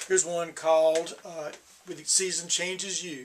Here's one called With the Season Changes You.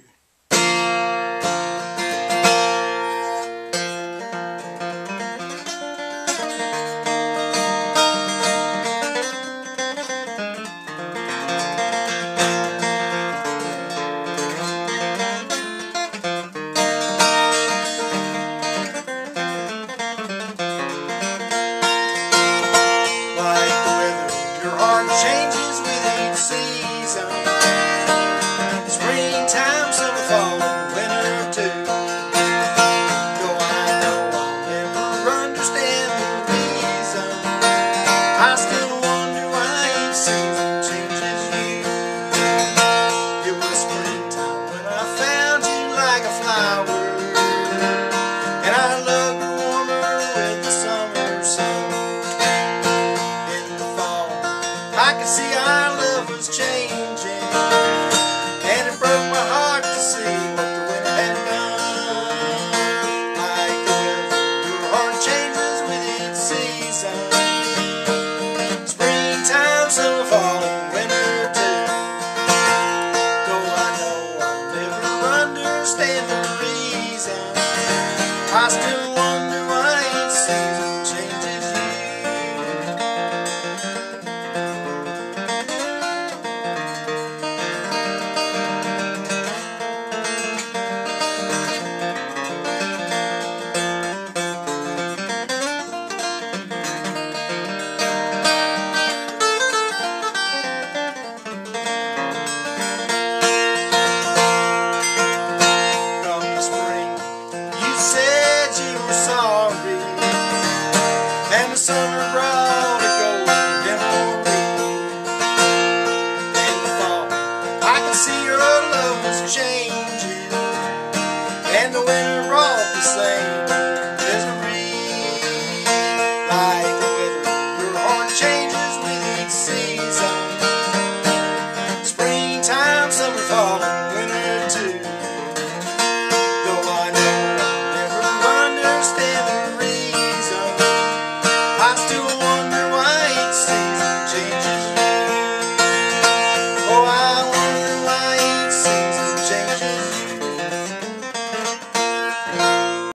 Changes with each season. Springtime, summer, fall, and winter too. Though I know I'll never understand the reason, I still wonder why each season changes you. It was springtime when I found you like a flower, and I loved you warmer with the summer sun. I could see our love was changing, and it broke my heart to see what the winter had done. Like the weather, your heart changes with each season. Springtime, summer, fall, and winter too. Though I know I'll never understand the reason, I still wonder why each season changes you. And the summer brought a golden memory. In the fall, I could see your love was changing.